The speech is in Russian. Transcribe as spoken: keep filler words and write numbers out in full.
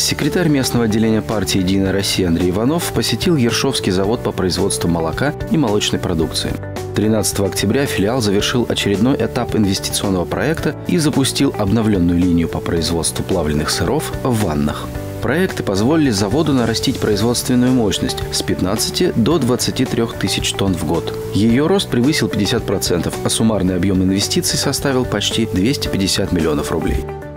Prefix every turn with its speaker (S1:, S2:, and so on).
S1: Секретарь местного отделения партии «Единая Россия» Андрей Иванов посетил Ершовский завод по производству молока и молочной продукции. тринадцатого октября филиал завершил очередной этап инвестиционного проекта и запустил обновленную линию по производству плавленных сыров в Ваннах. Проекты позволили заводу нарастить производственную мощность с пятнадцати до двадцати трёх тысяч тонн в год. Ее рост превысил пятьдесят процентов, а суммарный объем инвестиций составил почти двести пятьдесят миллионов рублей.